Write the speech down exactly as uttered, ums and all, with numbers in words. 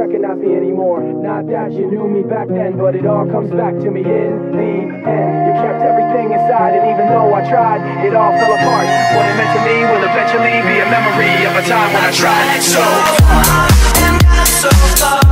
that cannot be anymore. Not that you knew me back then, but it all comes back to me in the end. You kept everything inside, and even though I tried, it all fell apart. What it meant to me will eventually be a memory of a time when I tried so hard and got so far.